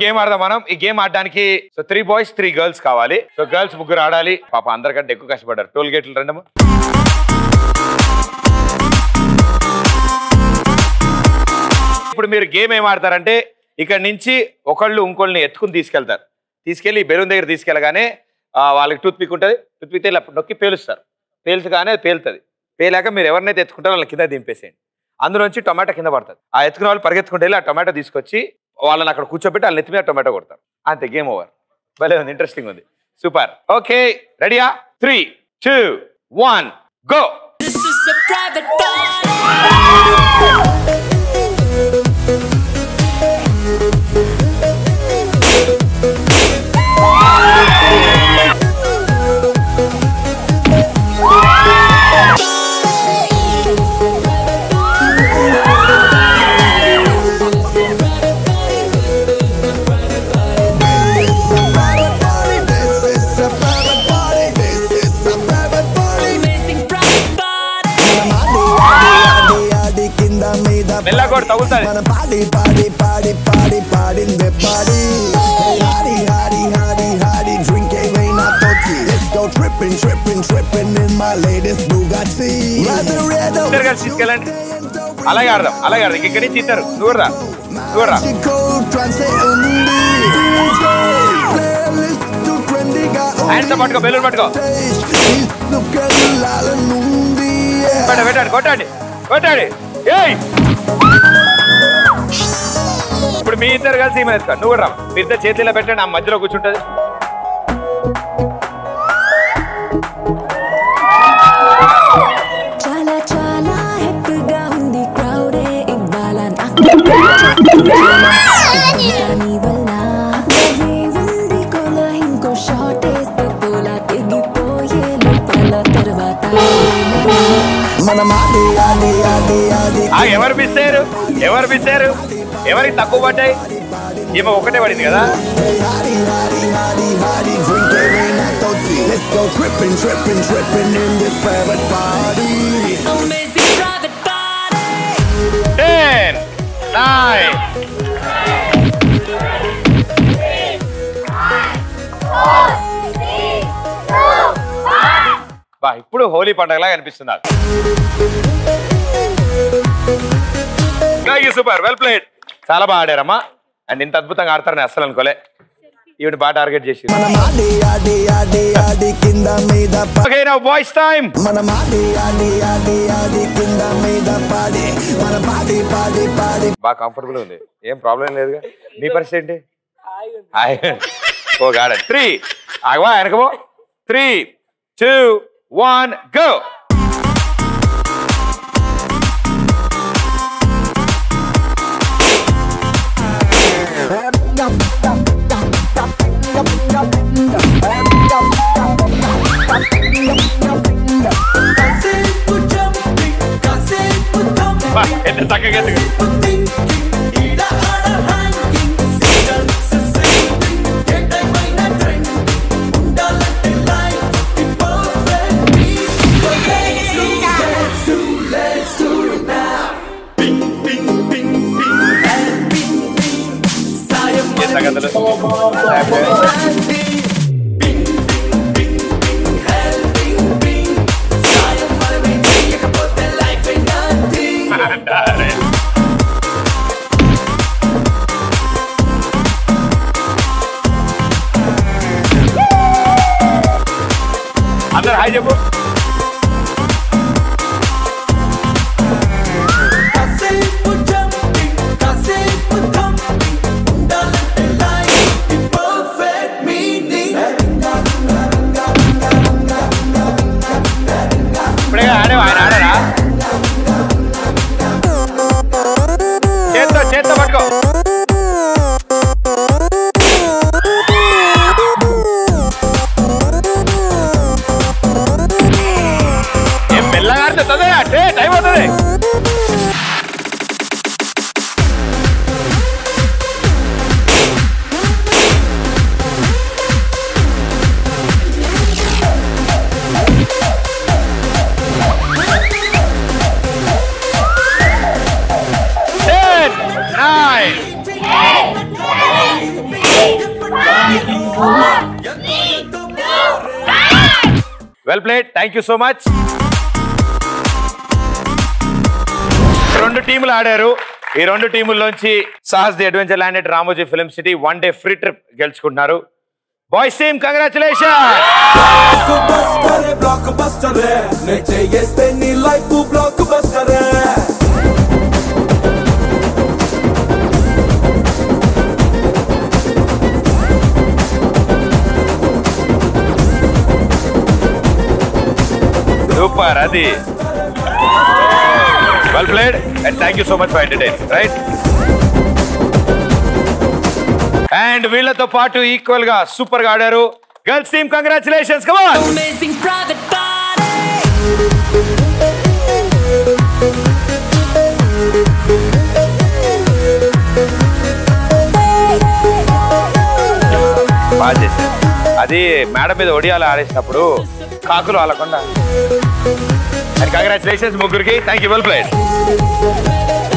Game ఆడదాం మనం. ఈ గేమ్ ఆడడానికి 3 బాయ్స్ 3 గర్ల్స్ కావాలి. సో గర్ల్స్ ముగ్గురు ఆడాలి. పాప అందరికంటే ఎక్కువ కష్టపడ్డారు. టోల్ గేట్లు రండమ్మా. ఇప్పుడు మీరు గేమ్ ఏం ఆడతారంటే ఇక్కడ నుంచి ఒకళ్ళు ఇంకోళ్ళని ఎత్తుకుని తీసుకెళ్తారు. తీసుకెళ్లి బెలూన్ దగ్గర తీసుకెళ్ళగానే వాళ్ళకి టూత్ పిక్ ఉంటుంది. టూత్ పిక్ ఇలా నొక్కి పేలుస్తారు. పేలుతుగానే అది పేలుతుంది. పేలాక మీరు ఎవరినైతే ఎత్తుకుంటారో వాళ్ళని కింద దింపేసేయండి. అందులోంచి టొమాటో కింద పడుతుంది. ఆ ఎత్తుకున్న వాళ్ళు పరిగెత్తుకుంటే వెళ్ళి ఆ టొమాటో తీసుకొచ్చి వాళ్ళని అక్కడ కూర్చోబెట్టి వాళ్ళ నెత్తి మీద టొమాటో కొడతారు. అంతే, గేమ్ ఓవర్. భలే ఉంది, ఇంట్రెస్టింగ్ ఉంది. సూపర్. ఓకే, రెడీయా? 3, 2, 1 గో. మెల్లగోడు తగులుతుంది. తీసుకెళ్ళండి. అలాగే ఆడదాం, అలాగే ఆడదాం. ఇక్కడి నుంచి ఇస్తారు. చూడరా చూడరా. హ్యాండ్స్ పట్టుకో, బెలూన్ పట్టుకో. పెట్టండి, కొట్టండి కొట్టండి. ఇప్పుడు మీ ఇద్దరు కలిసి ఈమె ఎత్తుకో. నువ్వు రా. మీ ఇద్దరు చేతిలో పెట్టండి. ఆ మధ్యలో కూర్చుంటది. ఎవరు మిస్ అయ్యారు? ఎవరు మిస్ అయ్యారు? ఎవరికి తక్కువ పడ్డాయి? ఈమె ఒకటే పడింది కదా. ఇప్పుడు హోలీ పండుగలాగా అనిపిస్తున్నారు. Super, well played. చాలా బాగా ఆడారమ్మా. అండ్ ఇంత అద్భుతంగా ఆడతారని అస్సలు అనుకోలే. ఈవిడ బాగా టార్గెట్ చేసి. Boys time. బాగా కంఫర్టబుల్ ఉంది, ఏం ప్రాబ్లం లేదుగా. మీ పరిస్థితి ఏంటి? ఓ గాడ. 3 ఆగవా, వెనకబో. 3, 2, 1 గో. ఎంత చక్కగా అందరు హాయ్ చెప్పు. ఇప్పుడే ఆడేవా? ఆయన ఆడారా? చేత్తో పట్టుకో. Well played, thank you so much. 2 టీములు ఆడారు. ఈ 2 టీముల్లోంచి Sahas the adventure land at Ramoji film city 1 day free trip గెలుచుకుంటున్నారు. Boys team congratulation. సూపర్, అది well played and thank you so much for entertaining, right? And వీళ్ళతో పాటు ఈక్వల్ గా super గా ఆడారు girls team. Congratulations, come on. Amazing private party. బాగా చేశారు. అది మేడ మీద ఒడియాలు ఆడేసినప్పుడు కాకులు ఆలకుండా. అండ్ కంగ్రాచులేషన్స్ ముగ్గురికి. Thank you, well played.